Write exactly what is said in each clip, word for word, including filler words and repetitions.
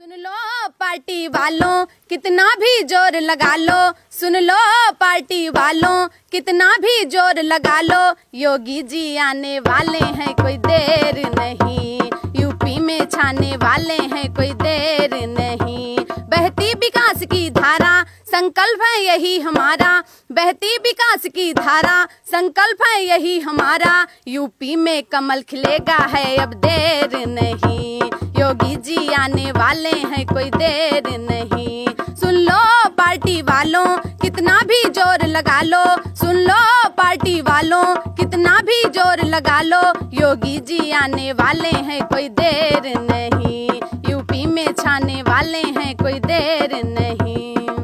सुन लो party वालों कितना भी जोर लगा लो, सुन लो पार्टी वालों कितना भी जोर लगा लो, योगी जी आने वाले हैं कोई देर नहीं, यूपी में छाने वाले हैं कोई देर नहीं। बहती विकास की धारा संकल्प है यही हमारा, बहती विकास की धारा संकल्प है यही हमारा, यूपी में कमल खिलेगा है अब देर नहीं, योगी जी आने वाले हैं कोई देर नहीं। सुन लो पार्टी वालों कितना भी जोर लगा लो, सुन लो पार्टी वालों कितना भी जोर लगा लो, योगी जी आने वाले हैं कोई देर नहीं, यूपी में छाने वाले हैं कोई देर नहीं।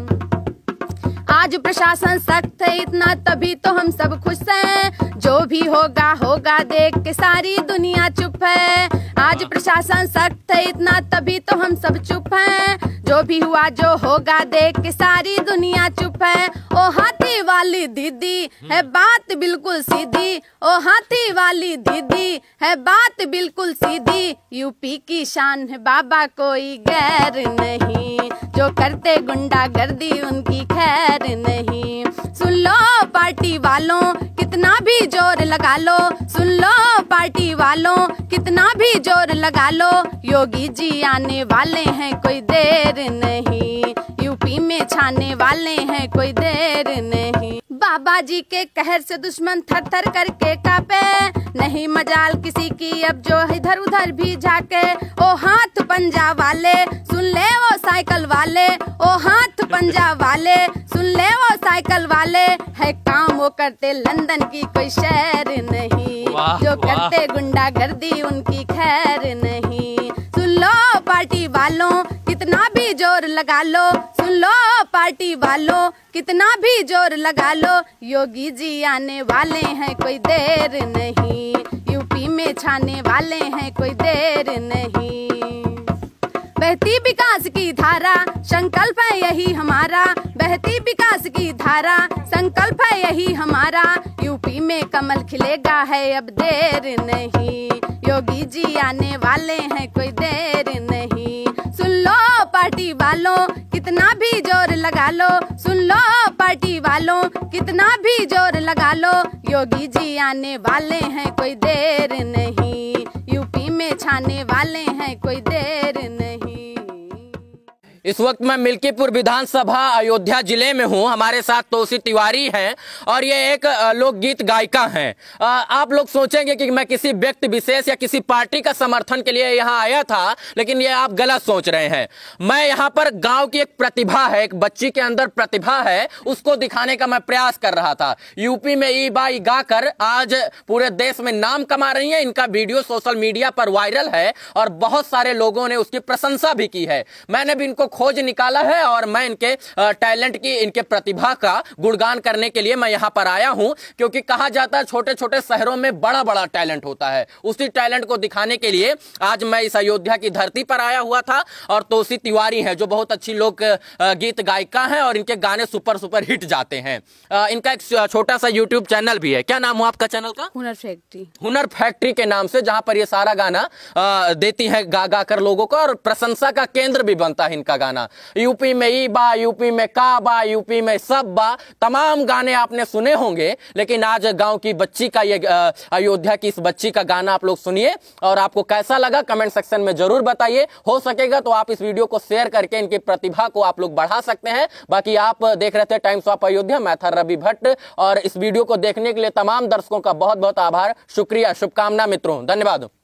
आज प्रशासन सख्त है इतना तभी तो हम सब खुश हैं, जो भी होगा होगा देख के सारी दुनिया चुप है। आज प्रशासन सख्त है इतना तभी तो हम सब चुप हैं, जो भी हुआ जो होगा देख के सारी दुनिया चुप है। ओ हाथी वाली दीदी है बात बिल्कुल सीधी, ओ हाथी वाली दीदी है बात बिल्कुल सीधी, यूपी की शान है बाबा कोई गैर नहीं, जो करते गुंडागर्दी उनकी खैर नहीं। सुन लो पार्टी वालों कितना भी जोर लगा लो, सुन लो पार्टी वालों कितना भी जोर लगा लो, योगी जी आने वाले हैं कोई देर नहीं, यूपी में छाने वाले हैं कोई देर नहीं। बाबा जी के कहर से दुश्मन थर थर करके कापे, नहीं मजाल किसी की अब जो इधर उधर भी झाके। ओ हाथ पंजा वाले सुन ले वो साइकिल वाले, ओ हाथ पंजा वाले सुन ले वो साइकिल वाले, है काम वो करते लंदन की कोई शहर नहीं, जो करते गुंडागर्दी उनकी खैर नहीं। सुन लो पार्टी वालों कितना भी जोर लगा लो, सुन लो पार्टी वालों कितना भी जोर लगा लो, योगी जी आने वाले हैं कोई देर नहीं, यूपी में छाने वाले हैं कोई देर नहीं। बहती विकास की धारा संकल्प है यही हमारा, बहती विकास की धारा संकल्प है यही हमारा, यूपी में कमल खिलेगा है अब देर नहीं, योगी जी आने वाले हैं कोई देर नहीं। सुन लो पार्टी वालों कितना भी जोर लगा लो, सुन लो पार्टी वालों कितना भी जोर लगा लो, योगी जी आने वाले हैं कोई देर नहीं, यूपी में छाने वाले हैं कोई देर नहीं। इस वक्त मैं मिल्कीपुर विधानसभा अयोध्या जिले में हूं, हमारे साथ तोसी तिवारी हैं और ये एक लोकगीत गायिका हैं। आप लोग सोचेंगे कि मैं किसी व्यक्ति विशेष या किसी पार्टी का समर्थन के लिए यहां आया था, लेकिन ये आप गलत सोच रहे हैं। मैं यहां पर गांव की एक प्रतिभा है, एक बच्ची के अंदर प्रतिभा है, उसको दिखाने का मैं प्रयास कर रहा था। यूपी में ई बाई गाकर आज पूरे देश में नाम कमा रही है, इनका वीडियो सोशल मीडिया पर वायरल है और बहुत सारे लोगों ने उसकी प्रशंसा भी की है। मैंने भी इनको खोज निकाला है और मैं इनके टैलेंट की, इनके प्रतिभा का गुणगान करने के लिए मैं यहां पर आया हूं, क्योंकि कहा जाता है छोटे छोटे शहरों में बड़ा बड़ा टैलेंट होता है। उसी टैलेंट को दिखाने के लिए आज मैं इस अयोध्या की धरती पर आया हुआ था और तोसी तिवारी हैं जो बहुत अच्छी लोक गीत गायिका हैं और इनके गाने सुपर सुपर हिट जाते हैं। इनका एक छोटा सा यूट्यूब चैनल भी है। क्या नाम हुआ आपका चैनल का? हुनर फैक्ट्री। हुनर फैक्ट्री के नाम से, जहां पर ये सारा गाना देती है गा गा कर लोगों को और प्रशंसा का केंद्र भी बनता है इनका गाना। यूपी में ई बा, यूपी में का बा, यूपी में सब बा, तमाम गाने आपने सुने होंगे, लेकिन आज गांव की बच्ची का ये अयोध्या की इस बच्ची का गाना आप लोग सुनिए और आपको कैसा लगा कमेंट सेक्शन में जरूर बताइए। हो सकेगा तो आप इस वीडियो को शेयर करके इनकी प्रतिभा को आप लोग बढ़ा सकते हैं। बाकी आप देख रहे थे टाइम्स ऑफ अयोध्या, मैं था रवि भट्ट और इस वीडियो को देखने के लिए तमाम दर्शकों का बहुत बहुत आभार, शुक्रिया, शुभकामना मित्रों, धन्यवाद।